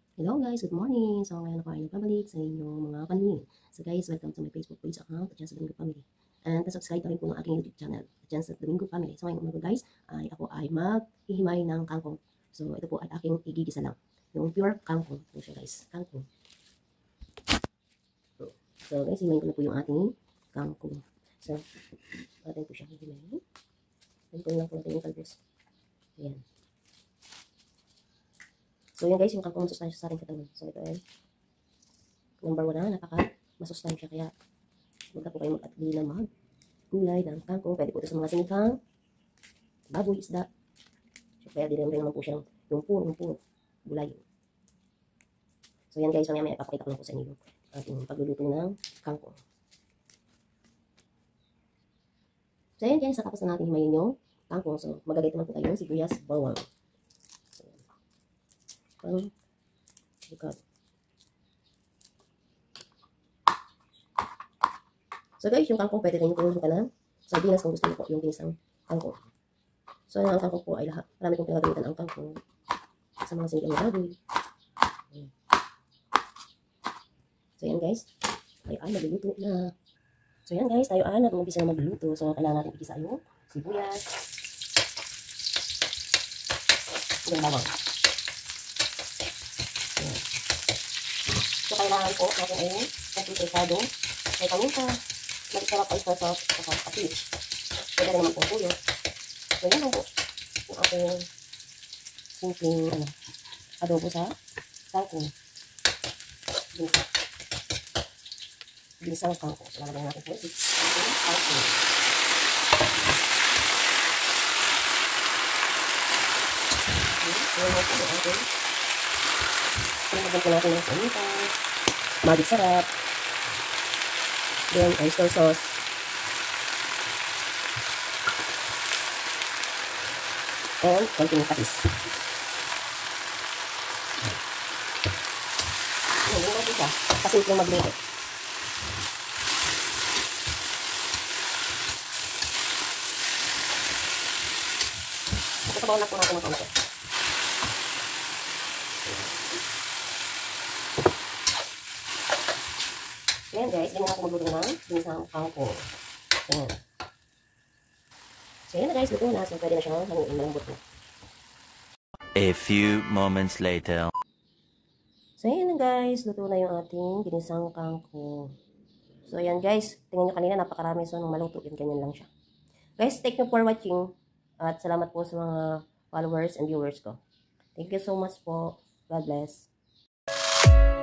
Hello guys, good morning. So ngayon ako ay nagbabalik sa inyong mga paningin. So guys, welcome to my Facebook page account at sa Domingo Family. And subscribe na rin po ng aking YouTube channel at sa Domingo Family. So ngayong umaga guys, ako ay maghihimay ng kangkong. So ito po ay aking igigisa lang. Yung pure kangkong po siya guys. Kangkong. So guys, himayin ko na po yung ating kangkong. So, atin po siya hihimayin. Himayin lang po natin yung talbos. Ayan. So yan guys, yung kangkong masustansya sa ating katawan. So ito ay number 1 na napaka-masustansya. Kaya huwag na po kayo mag-atbili na gulay ng kangkong. Pwede po ito sa mga sinigang, baboy, isda. So kaya din naman po siya yung puro gulay. So yan guys, mamaya ipapakita ko lang po sa inyo yung ating pagluluto ng kangkong. So yan guys, tapos na natin himayin yung kangkong. So magagay naman po tayo ng sibuyas, bawang. So guys, yung kangkong pwede rin yung pinulong ka ng sardinas kung gusto niyo po yung ginisang kangkong. So ang kangkong po ay lahat. Marami kong pinagagamitan ang kangkong sa mga sinigang na baboy. So yan guys, tayo ay magluluto na. So yan guys, tayo ay nag-umpisa na magluluto. So kailangan natin igisa yung sibuyas. Yung bawang. So kailangan po natin ay nagpipresado. May paminta. Nag-sarap ay sa asin. Pwede rin naman po tuyo. So yan lang po yung aking simpleng adobo sa kangkong. Ginisang kangkong. So lalagyan natin po yung kangkong. Ayan po yung ating. Pinagyan po natin ng paminta. Magic sarap. Then oyster sauce. And konting patis. Ayan, yun lang po siya. Kasimpleng magluto. Sasabaw na po natin ng konti. Ayan guys, ganyan ako magluto ng ginisang kangkong. Ayan. So ayan na guys, luto na. So pwede na siyang haluin, malambot na. A few moments later. So ayan na guys, luto na yung ating ginisang kangkong. So ayan guys, tingnan nyo kanina napakarami. So nung maluto yun, ganyan lang siya. Guys, thank you for watching. At salamat po sa mga followers and viewers ko. Thank you so much po. God bless.